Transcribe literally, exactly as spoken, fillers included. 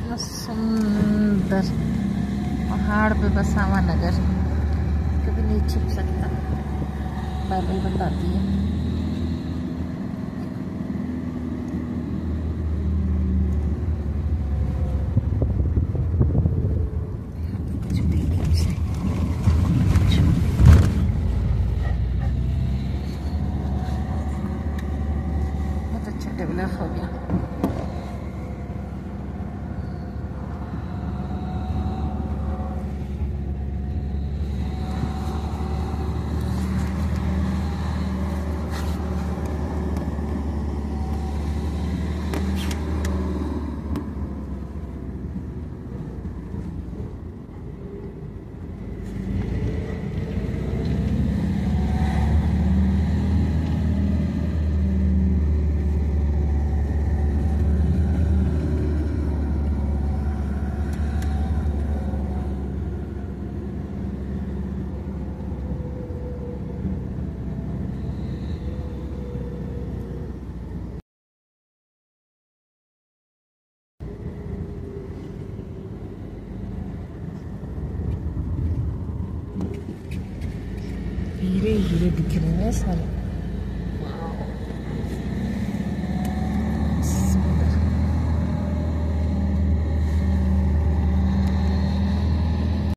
कितना सुंदर पहाड़ पे बसा हुआ नगर, कभी नहीं छुप सकता। बाइबल बताती है। बहुत अच्छा डेवलप हो गया। हीरे हीरे दिख रहे हैं सारे।